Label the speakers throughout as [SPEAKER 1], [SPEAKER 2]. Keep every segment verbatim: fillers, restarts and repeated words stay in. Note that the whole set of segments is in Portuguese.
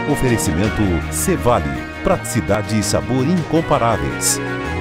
[SPEAKER 1] Oferecimento Cevale, praticidade e sabor incomparáveis.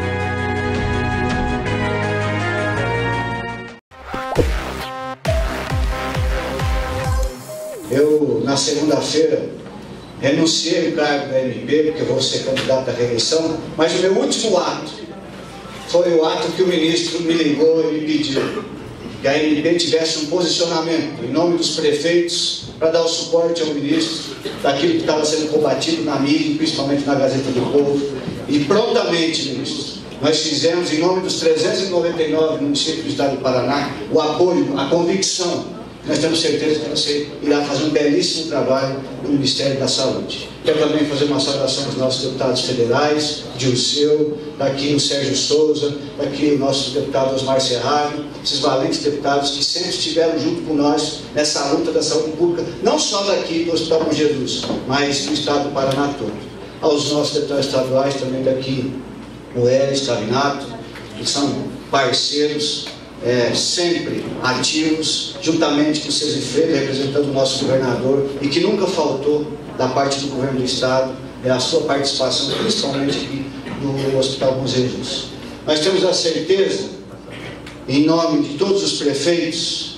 [SPEAKER 2] Eu, na segunda-feira, renunciei ao cargo da M P, porque eu vou ser candidato à reeleição, mas o meu último ato foi o ato que o ministro me ligou e me pediu que a M P tivesse um posicionamento em nome dos prefeitos para dar o suporte ao ministro daquilo que estava sendo combatido na mídia, principalmente na Gazeta do Povo. E prontamente, ministro, nós fizemos, em nome dos trezentos e noventa e nove municípios do estado do Paraná, o apoio, a convicção. Nós temos certeza que você irá fazer um belíssimo trabalho no Ministério da Saúde. Quero também fazer uma saudação aos nossos deputados federais, Dilceu, daqui o Sérgio Souza, daqui o nosso deputado Osmar Serrano, esses valentes deputados que sempre estiveram junto com nós nessa luta da saúde pública, não só daqui do Hospital Bom Jesus, mas do estado do Paraná todo. Aos nossos deputados estaduais também daqui, o Hélio Cavinato, que são parceiros, É, sempre ativos, juntamente com o César Freire, representando o nosso governador, e que nunca faltou da parte do governo do estado é a sua participação, principalmente aqui no Hospital Bom Jesus. Nós temos a certeza, em nome de todos os prefeitos,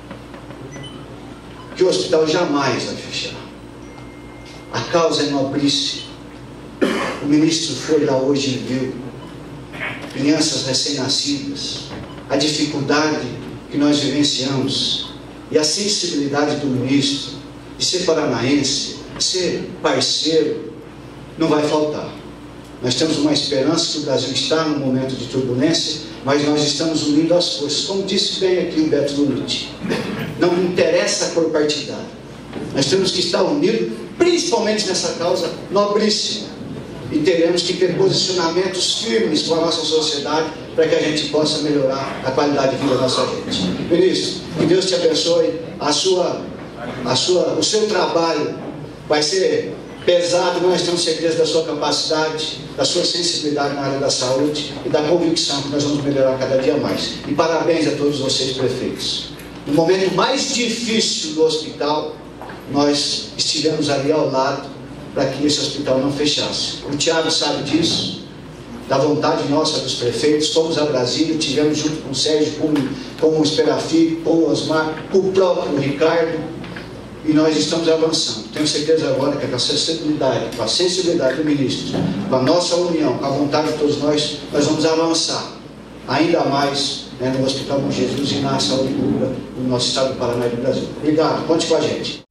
[SPEAKER 2] que o hospital jamais vai fechar. A causa é nobríssima. O ministro foi lá hoje e viu crianças recém-nascidas, a dificuldade que nós vivenciamos e a sensibilidade do ministro de ser paranaense, de ser parceiro, não vai faltar. Nós temos uma esperança que o Brasil está num momento de turbulência, mas nós estamos unindo as forças, como disse bem aqui o Beto Luniti. Não interessa a cor partidária. Nós temos que estar unidos, principalmente nessa causa nobríssima. E teremos que ter posicionamentos firmes com a nossa sociedade para que a gente possa melhorar a qualidade de vida da nossa gente. Ministro, que Deus te abençoe. A sua, a sua, o seu trabalho vai ser pesado, mas nós temos certeza da sua capacidade, da sua sensibilidade na área da saúde e da convicção que nós vamos melhorar cada dia mais. E parabéns a todos vocês, prefeitos. No momento mais difícil do hospital, nós estivemos ali ao lado para que esse hospital não fechasse. O Tiago sabe disso, da vontade nossa dos prefeitos. Fomos a Brasília, tivemos junto com o Sérgio, com, com o Esperafilho, com o Osmar, com o próprio Ricardo, e nós estamos avançando. Tenho certeza agora que com a sensibilidade, com a sensibilidade do ministro, com a nossa união, com a vontade de todos nós, nós vamos avançar ainda mais, né, no Hospital Bom Jesus e na saúde pública do nosso estado do Paraná e do Brasil. Obrigado, conte com a gente.